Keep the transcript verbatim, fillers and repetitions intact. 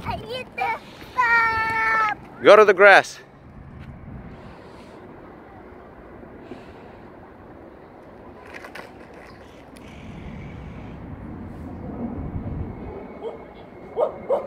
I need to stop. Go to the grass. Woo!